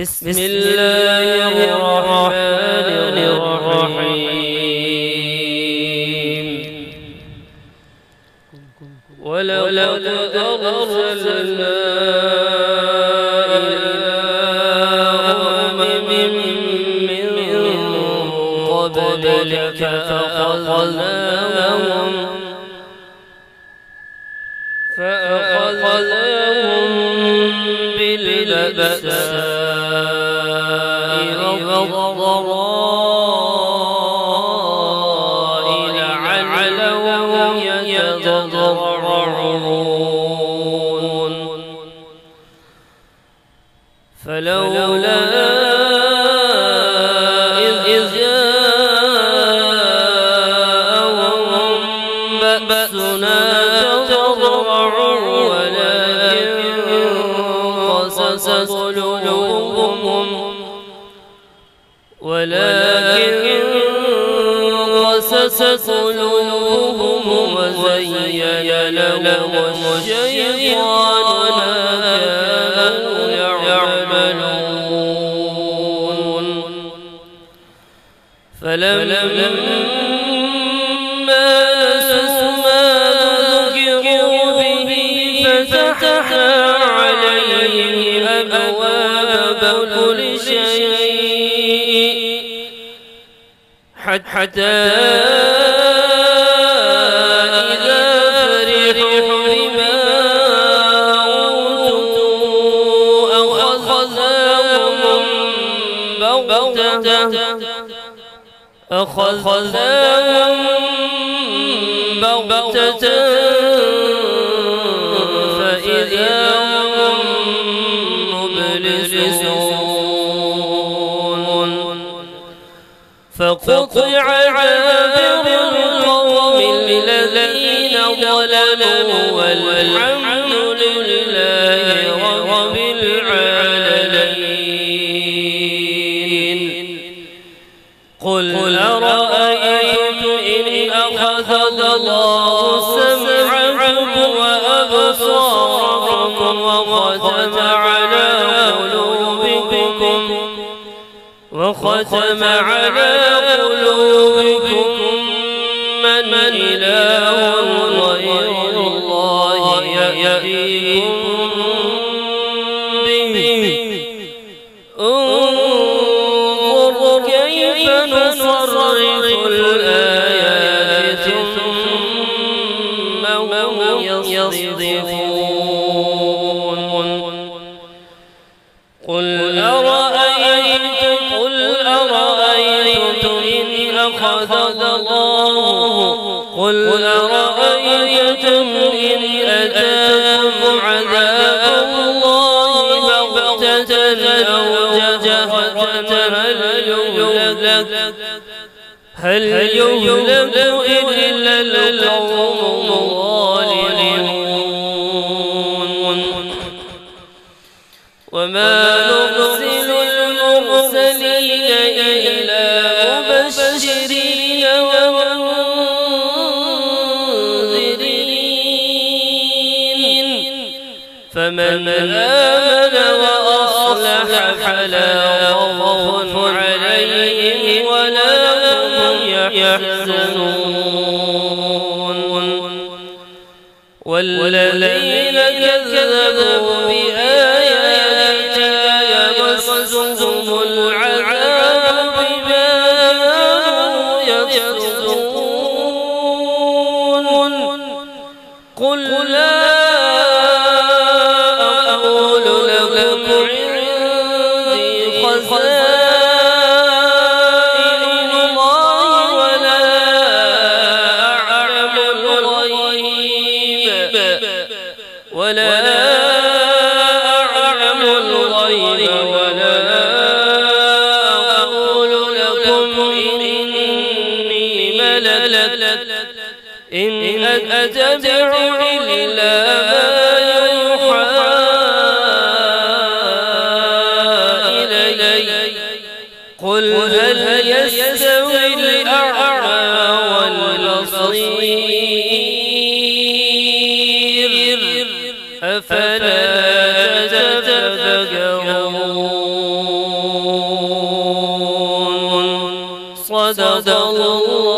بسم الله الرحمن الرحيم ولقد أرسلنا إلى أمم من قبلك فأخذناهم بالبأساء والضراء لعلهم يتضرعون فلولا إذ جاءهم بأسنا تضرعوا ولكن قست قلوبهم وزين لهم الشيطان ما كانوا يعملون فلما نسوا ما ذكروا به فتحنا عليهم أبواب كل شيء حتى إذا فرحوا بما أوتوا أخذناهم بغتة فإذا هم مبلسون فقطع دابر القوم الذين ظلموا والحمد لله رب العالمين قل أرأيتم إن أخذ الله سمعكم وأبصاركم وختم على قلوبكم من إله غير الله يأتيكم به انظر كيف نصرف الآيات ثم هم يصدفون قل أرأيتم إن أخذ أتاكم عذاب الله بغتة أو جهرة هل يهلك إلا القوم الظالمون وما نرسل المرسلين إلا مبشرين ومنذرين فمن آمن وأصلح فلا خوف عليهم ولا هم يحزنون والذين كذبوا بآياتنا يمسهم العذاب بما كانوا يفسقون قل لا أقول لكم عندي خزائن الله ولا أعلم الغيب ولا أقول لكم إني ملك إن أتبع إلا ما يوحى إلي قل هل يستوي الأعمى والبصير أفلا تتفكرون صدق الله